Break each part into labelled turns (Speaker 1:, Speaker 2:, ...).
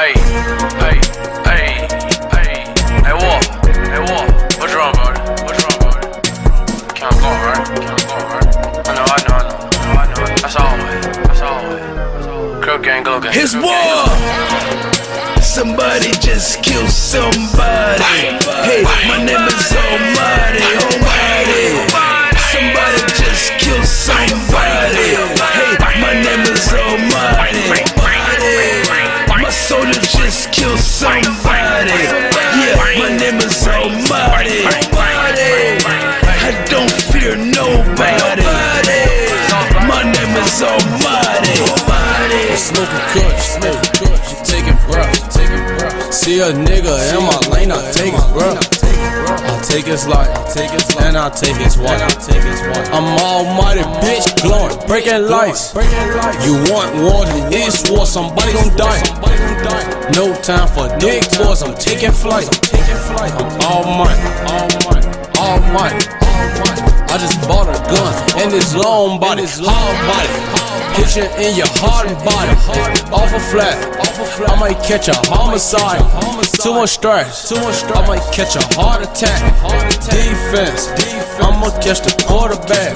Speaker 1: Hey, hey, hey, hey, hey, what? Hey, what? What's wrong, brother? What's wrong, brother? Can't go, right? Can't go, right? I know. That's always. Crook gang, go gang.
Speaker 2: His war. Somebody just killed somebody. Hey, my name is Almighty. Somebody just killed somebody. Hey, my name is Almighty. My soldier just killed somebody. Yeah, my name is Almighty. I don't fear nobody. My name is Almighty.
Speaker 3: Smoking kush, taking breath. See a nigga in my lane, I take his breath. I take his life, and I take his wife. I'm almighty, bitch, glowing, breaking lights. You want war, then it's war, somebody gon' die. No time for dick boys, I'm taking flight. I'm almighty. I just bought a gun, and it's long body, hard body. Hit you in your heart and body, off a flat. I might catch a homicide, too much stress. I might catch a heart attack. Defense, I'ma catch the quarterback.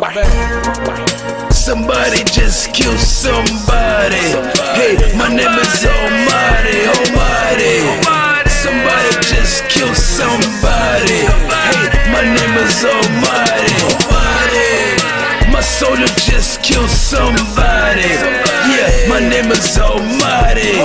Speaker 2: Somebody just killed somebody. Hey, my name is Almighty. Somebody just killed somebody. Hey, my name is Almighty. My soldier just killed somebody. Yeah, my name is Almighty.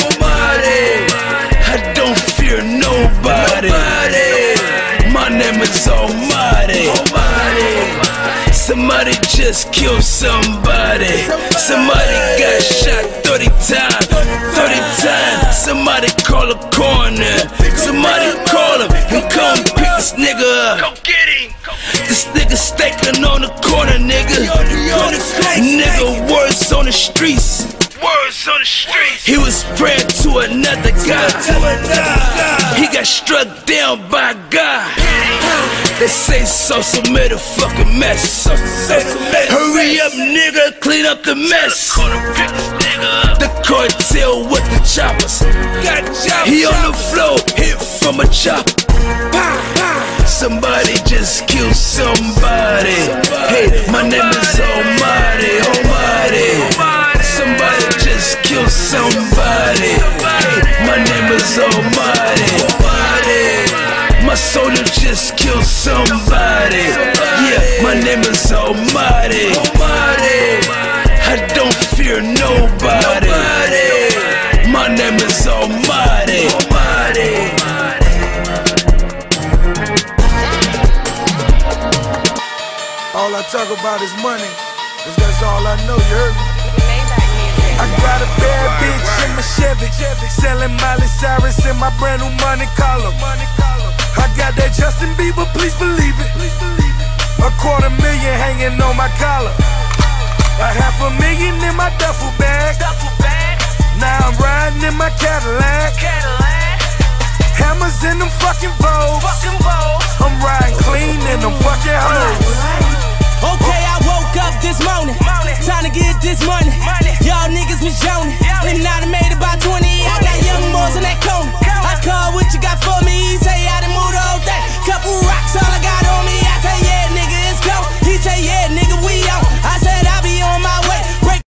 Speaker 2: I don't fear nobody. My name is Almighty. Somebody just killed somebody. Somebody got shot 30 times. Somebody call a coroner. Somebody call him and come pick this nigga up. Go get him. This nigga staking on the corner, nigga. Nigga, words on the streets. He was praying to another guy. He got struck down by God. They say Sosa made a fucking mess. Hurry up, nigga, clean up the mess. The cartel with the choppers. He on the floor, hit from a chopper. Somebody just killed somebody. Hey, my name is Almighty. Somebody just killed somebody. Hey, my name is Almighty. My soldier just killed somebody. Yeah, my name is Almighty. I don't fear nobody. My name is Almighty.
Speaker 4: All I talk about is money, 'cause that's all I know, you heard me? I got a bad bitch in my Chevy, selling Miley Cyrus in my brand new money collar. I got that Justin Bieber, please believe it. $250,000 hanging on my collar. $500,000 in my duffel bag. Now I'm riding in my Cadillac. Hammers in them fucking Vogues. I'm riding clean in them fucking hoes.
Speaker 5: Okay, I woke up this morning, time to get this money. Y'all niggas was yawning, and now I made about 20. I got young boys in that corner. I call what you got for me. He say I